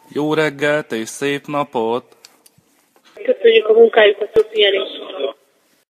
Jó reggelt és szép napot! Köszönjük a munkájukat, a pihenést!